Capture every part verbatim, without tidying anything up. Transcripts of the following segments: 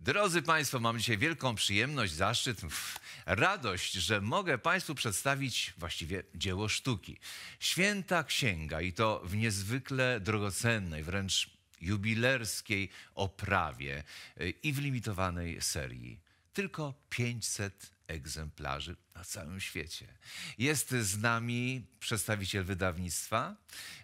Drodzy Państwo, mam dzisiaj wielką przyjemność, zaszczyt, radość, że mogę Państwu przedstawić właściwie dzieło sztuki. Święta Księga i to w niezwykle drogocennej, wręcz jubilerskiej oprawie i w limitowanej serii. Tylko pięćset egzemplarzy na całym świecie. Jest z nami przedstawiciel wydawnictwa,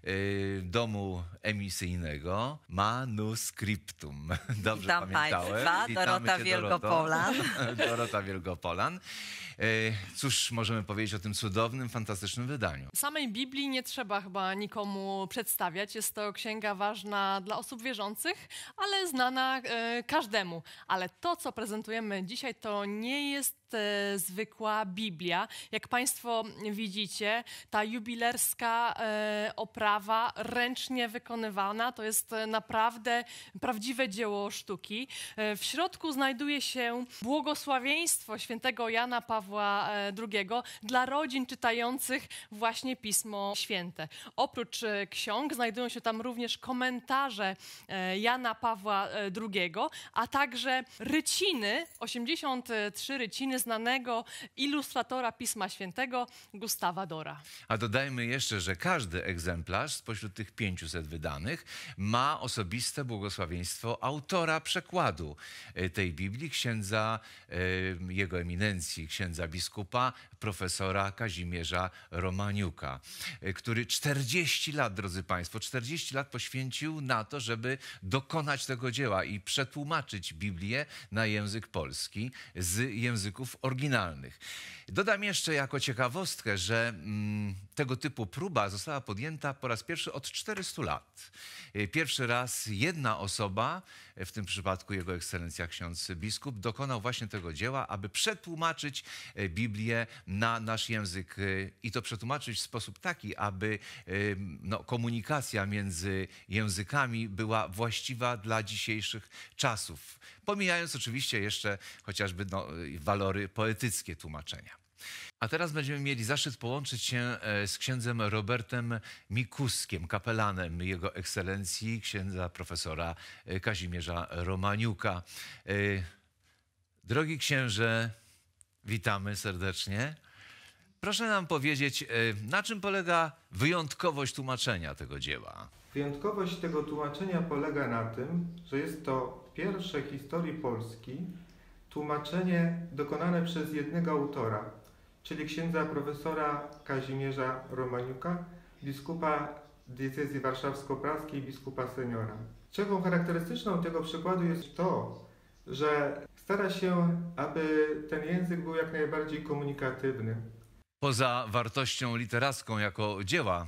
yy, domu emisyjnego Manuscriptum. Dobrze Witam pamiętałem. Państwa, Dorota Wielgopolan. Dorota Wielgopolan. Yy, cóż możemy powiedzieć o tym cudownym, fantastycznym wydaniu? Samej Biblii nie trzeba chyba nikomu przedstawiać. Jest to księga ważna dla osób wierzących, ale znana e, każdemu. Ale to, co prezentujemy dzisiaj, to nie jest e, zwykła Biblia. Jak Państwo widzicie, ta jubilerska e, oprawa ręcznie wykonywana, to jest naprawdę prawdziwe dzieło sztuki. E, w środku znajduje się błogosławieństwo świętego Jana Pawła drugiego dla rodzin czytających właśnie Pismo Święte. Oprócz e, ksiąg znajdują się tam również komentarze e, Jana Pawła drugiego, a także ryciny, osiemdziesiąt trzy ryciny znanego ilustratora Pisma Świętego Gustawa Dora. A dodajmy jeszcze, że każdy egzemplarz spośród tych pięciuset wydanych ma osobiste błogosławieństwo autora przekładu tej Biblii, księdza, jego eminencji, księdza biskupa, profesora Kazimierza Romaniuka, który czterdzieści lat, drodzy Państwo, czterdzieści lat poświęcił na to, żeby dokonać tego dzieła i przetłumaczyć Biblię na język polski z języków oryginalnych. Dodam jeszcze jako ciekawostkę, że mm, tego typu próba została podjęta po raz pierwszy od czterystu lat. Pierwszy raz jedna osoba, w tym przypadku jego ekscelencja ksiądz biskup, dokonał właśnie tego dzieła, aby przetłumaczyć Biblię na nasz język i to przetłumaczyć w sposób taki, aby no, komunikacja między językami była właściwa dla dzisiejszych czasów. Pomijając oczywiście jeszcze chociażby no, walory poetyckie tłumaczenia. A teraz będziemy mieli zaszczyt połączyć się z księdzem Robertem Mikuskiem, kapelanem jego ekscelencji, księdza profesora Kazimierza Romaniuka. Drogi księże, witamy serdecznie. Proszę nam powiedzieć, na czym polega wyjątkowość tłumaczenia tego dzieła? Wyjątkowość tego tłumaczenia polega na tym, że jest to pierwsze w historii Polski tłumaczenie dokonane przez jednego autora, czyli księdza profesora Kazimierza Romaniuka, biskupa diecezji warszawsko-praskiej, biskupa seniora. Cechą charakterystyczną tego przykładu jest to, że stara się, aby ten język był jak najbardziej komunikatywny. Poza wartością literacką jako dzieła,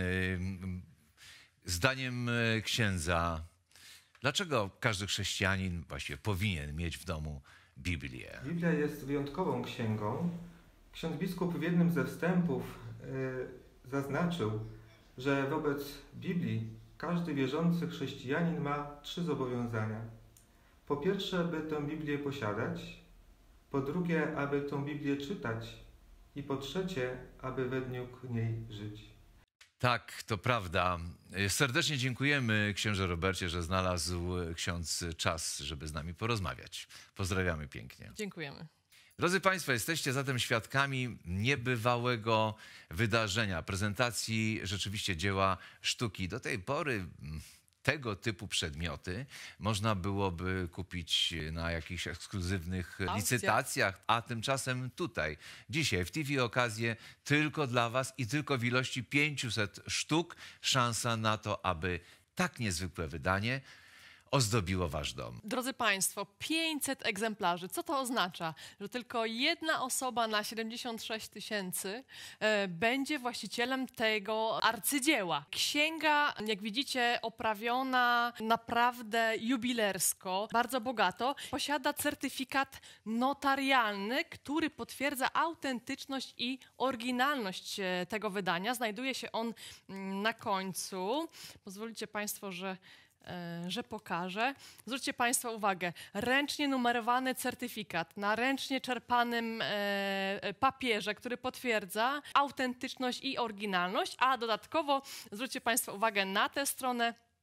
zdaniem księdza, dlaczego każdy chrześcijanin właściwie powinien mieć w domu Biblię? Biblia jest wyjątkową księgą. Ksiądz biskup w jednym ze wstępów y, zaznaczył, że wobec Biblii każdy wierzący chrześcijanin ma trzy zobowiązania. Po pierwsze, by tę Biblię posiadać, po drugie, aby tę Biblię czytać i po trzecie, aby według niej żyć. Tak, to prawda. Serdecznie dziękujemy księże Robercie, że znalazł ksiądz czas, żeby z nami porozmawiać. Pozdrawiamy pięknie. Dziękujemy. Drodzy Państwo, jesteście zatem świadkami niebywałego wydarzenia, prezentacji rzeczywiście dzieła sztuki. Do tej pory tego typu przedmioty można byłoby kupić na jakichś ekskluzywnych Aukcja. licytacjach, a tymczasem tutaj, dzisiaj w T V okazję tylko dla Was i tylko w ilości pięciuset sztuk szansa na to, aby tak niezwykłe wydanie ozdobiło Wasz dom. Drodzy Państwo, pięćset egzemplarzy. Co to oznacza? Że tylko jedna osoba na siedemdziesiąt sześć tysięcy e, będzie właścicielem tego arcydzieła. Księga, jak widzicie, oprawiona naprawdę jubilersko, bardzo bogato. Posiada certyfikat notarialny, który potwierdza autentyczność i oryginalność e, tego wydania. Znajduje się on mm, na końcu. Pozwolicie Państwo, że że pokażę. Zwróćcie Państwo uwagę, ręcznie numerowany certyfikat na ręcznie czerpanym e, papierze, który potwierdza autentyczność i oryginalność, a dodatkowo zwróćcie Państwo uwagę na tę stronę.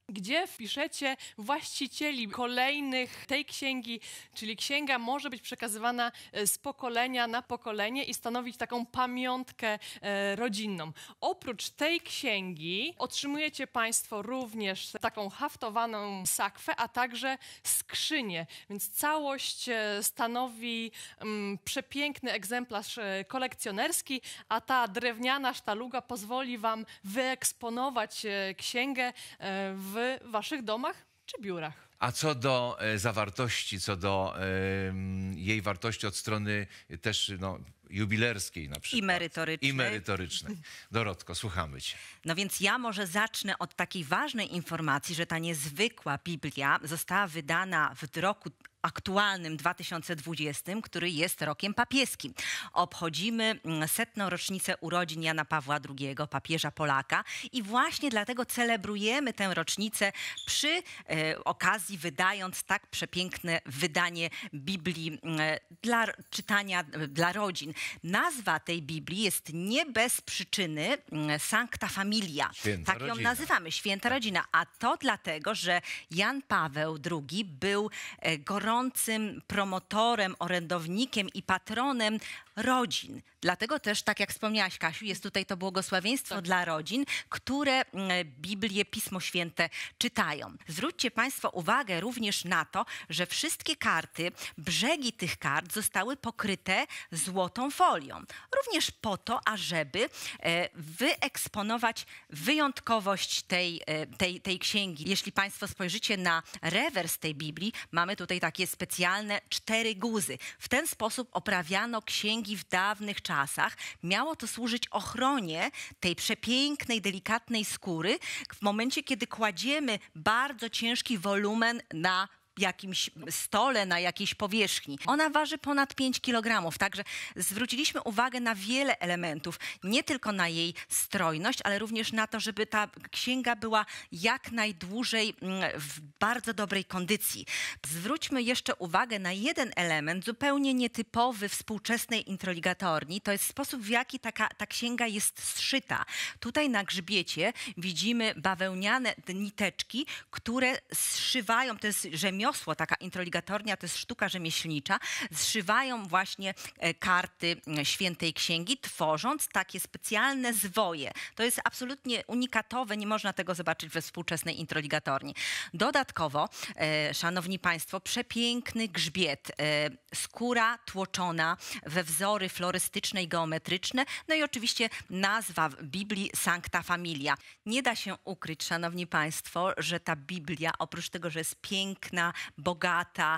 gdzie wpiszecie właścicieli kolejnych tej księgi, czyli księga może być przekazywana z pokolenia na pokolenie i stanowić taką pamiątkę e, rodzinną. Oprócz tej księgi otrzymujecie Państwo również taką haftowaną sakwę, a także skrzynię, więc całość e, stanowi mm, przepiękny egzemplarz e, kolekcjonerski, a ta drewniana sztaluga pozwoli Wam wyeksponować e, księgę e, w w waszych domach czy biurach. A co do e, zawartości, co do e, jej wartości od strony też no, jubilerskiej na przykład. I merytorycznej. I merytorycznej. Dorotko, słuchamy cię. No więc ja może zacznę od takiej ważnej informacji, że ta niezwykła Biblia została wydana w roku aktualnym dwa tysiące dwudziestym, który jest rokiem papieskim. Obchodzimy setną rocznicę urodzin Jana Pawła drugiego, papieża Polaka i właśnie dlatego celebrujemy tę rocznicę przy e, okazji wydając tak przepiękne wydanie Biblii e, dla czytania e, dla rodzin. Nazwa tej Biblii jest nie bez przyczyny e, Sancta Familia. Święta tak ją rodzina. nazywamy, Święta Rodzina. A to dlatego, że Jan Paweł drugi był e, gorącym promotorem, orędownikiem i patronem rodzin. Dlatego też, tak jak wspomniałaś, Kasiu, jest tutaj to błogosławieństwo tak. dla rodzin, które Biblię, Pismo Święte czytają. Zwróćcie Państwo uwagę również na to, że wszystkie karty, brzegi tych kart zostały pokryte złotą folią. Również po to, ażeby e, wyeksponować wyjątkowość tej, e, tej, tej księgi. Jeśli Państwo spojrzycie na rewers tej Biblii, mamy tutaj takie specjalne cztery guzy. W ten sposób oprawiano księgi w dawnych czasach. Miało to służyć ochronie tej przepięknej, delikatnej skóry w momencie, kiedy kładziemy bardzo ciężki wolumen na jakimś stole, na jakiejś powierzchni. Ona waży ponad pięć kilogramów, także zwróciliśmy uwagę na wiele elementów, nie tylko na jej strojność, ale również na to, żeby ta księga była jak najdłużej w bardzo dobrej kondycji. Zwróćmy jeszcze uwagę na jeden element zupełnie nietypowy współczesnej introligatorni, to jest sposób, w jaki taka, ta księga jest zszyta. Tutaj na grzbiecie widzimy bawełniane niteczki, które zszywają, to jest rzemiosło, taka introligatornia, to jest sztuka rzemieślnicza, zszywają właśnie karty Świętej Księgi, tworząc takie specjalne zwoje. To jest absolutnie unikatowe, nie można tego zobaczyć we współczesnej introligatorni. Dodatkowo, e, szanowni państwo, przepiękny grzbiet, e, skóra tłoczona we wzory florystyczne i geometryczne, no i oczywiście nazwa w Biblii Sancta Familia. Nie da się ukryć, szanowni państwo, że ta Biblia, oprócz tego, że jest piękna, bogata,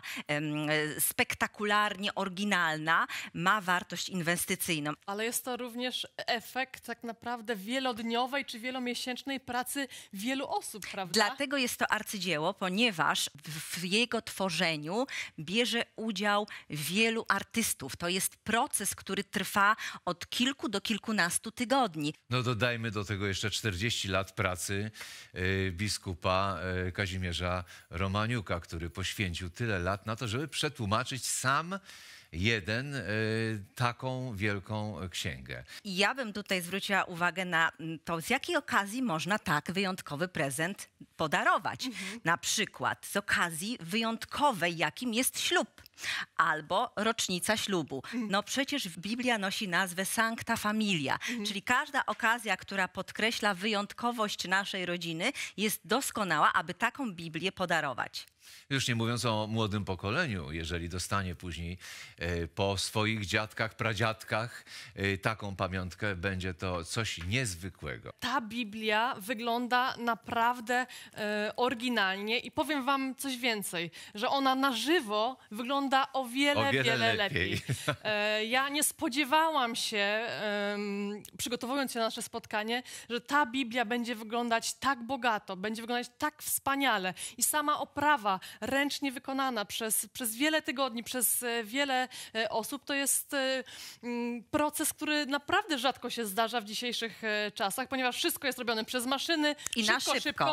spektakularnie oryginalna, ma wartość inwestycyjną. Ale jest to również efekt tak naprawdę wielodniowej czy wielomiesięcznej pracy wielu osób, prawda? Dlatego jest to arcydzieło, ponieważ w jego tworzeniu bierze udział wielu artystów. To jest proces, który trwa od kilku do kilkunastu tygodni. No dodajmy do tego jeszcze czterdzieści lat pracy y, biskupa y, Kazimierza Romaniuka, który poświęcił tyle lat na to, żeby przetłumaczyć sam jeden y, taką wielką księgę. I ja bym tutaj zwróciła uwagę na to, z jakiej okazji można tak wyjątkowy prezent podarować. Mhm. Na przykład z okazji wyjątkowej, jakim jest ślub. Albo rocznica ślubu. No przecież Biblia nosi nazwę Sancta Familia, mhm. czyli każda okazja, która podkreśla wyjątkowość naszej rodziny, jest doskonała, aby taką Biblię podarować. Już nie mówiąc o młodym pokoleniu, jeżeli dostanie później e, po swoich dziadkach, pradziadkach e, taką pamiątkę, będzie to coś niezwykłego. Ta Biblia wygląda naprawdę e, oryginalnie i powiem wam coś więcej, że ona na żywo wygląda o wiele, o wiele, wiele lepiej. lepiej. E, ja nie spodziewałam się, e, przygotowując się na nasze spotkanie, że ta Biblia będzie wyglądać tak bogato, będzie wyglądać tak wspaniale i sama oprawa ręcznie wykonana przez, przez wiele tygodni, przez wiele e, osób, to jest e, m, proces, który naprawdę rzadko się zdarza w dzisiejszych e, czasach, ponieważ wszystko jest robione przez maszyny, I szybko, na szybko. szybko.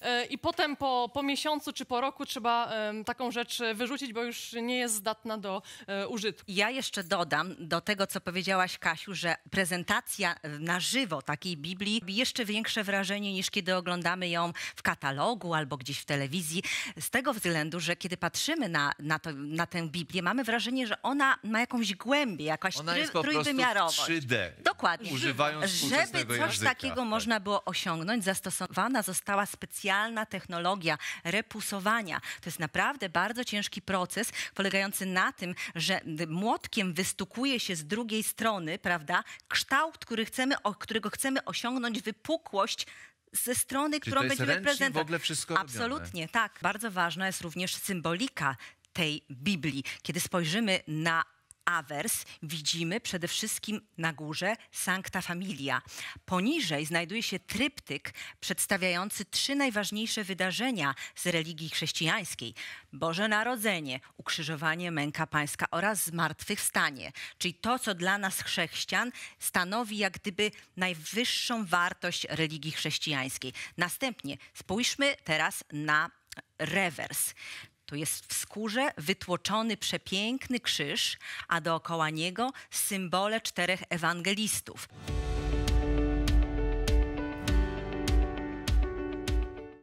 e, i potem po, po miesiącu czy po roku trzeba e, taką rzecz wyrzucić, bo już nie jest zdatna do e, użytku. Ja jeszcze dodam do tego, co powiedziałaś, Kasiu, że prezentacja na żywo takiej Biblii robi jeszcze większe wrażenie niż kiedy oglądamy ją w katalogu albo gdzieś w telewizji. Z tego względu, że kiedy patrzymy na, na, to, na tę Biblię, mamy wrażenie, że ona ma jakąś głębię, jakaś Ona trój, jest po prostu trójwymiarowość. trzy D. Dokładnie. Używając Żeby współczesnego coś języka. takiego Tak. można było osiągnąć, zastosowana została specjalna technologia repusowania. To jest naprawdę bardzo ciężki proces, polegający na tym, że młotkiem wystukuje się z drugiej strony, prawda, kształt, który chcemy, o, którego chcemy osiągnąć, wypukłość ze strony, Czy którą to jest będziemy ręcznie prezentować. w ogóle wszystko Absolutnie, robione? tak. Bardzo ważna jest również symbolika tej Biblii. Kiedy spojrzymy na awers, widzimy przede wszystkim na górze Sancta Familia. Poniżej znajduje się tryptyk przedstawiający trzy najważniejsze wydarzenia z religii chrześcijańskiej. Boże Narodzenie, ukrzyżowanie, męka pańska oraz zmartwychwstanie. Czyli to, co dla nas chrześcijan stanowi jak gdyby najwyższą wartość religii chrześcijańskiej. Następnie spójrzmy teraz na rewers. To jest w skórze wytłoczony przepiękny krzyż, a dookoła niego symbole czterech ewangelistów.